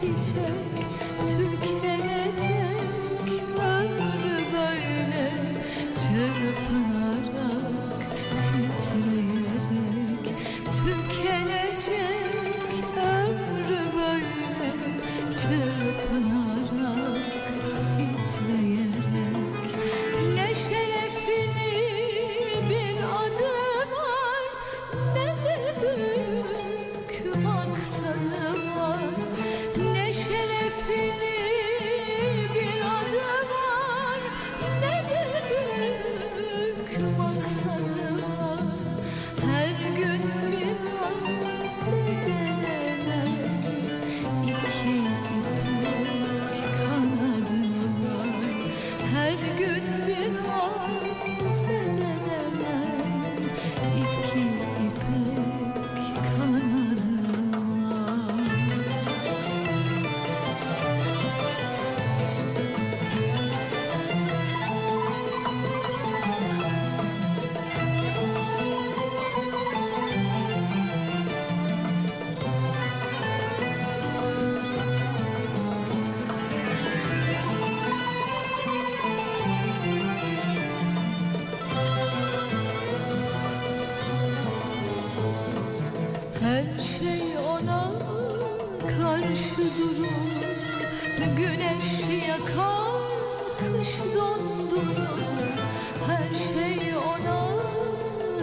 bitecek, tükenecek ömrü böyle çırpınarak, titreyerek. Tükenecek ömrü böyle çırpınarak, titreyerek. Ne şerefli bir adı var, ne de büyük maksadı var. Ne şerefli bir adı var, ne de büyük maksadı var. Her gün biraz zedelenen iki ipek kanadı var. Her gün biraz zedelenen iki ipek kanadı var. Her şey ona karşı durur, güneş yakar, kış dondurur. Her şey ona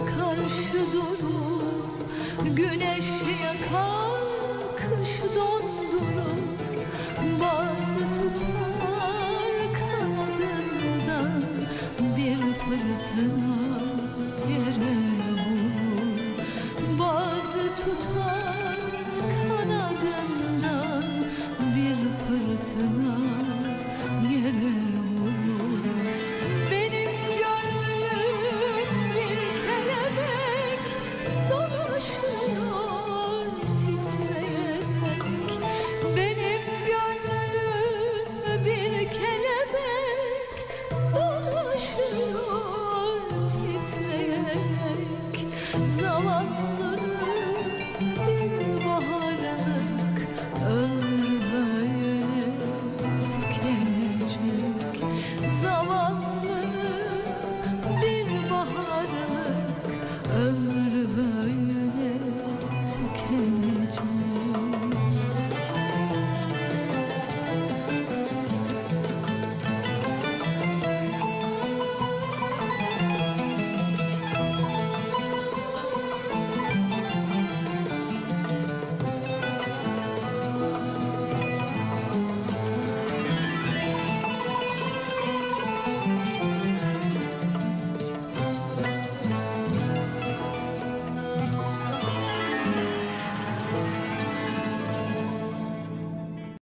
karşı durur, güneş yakar, kış dondurur.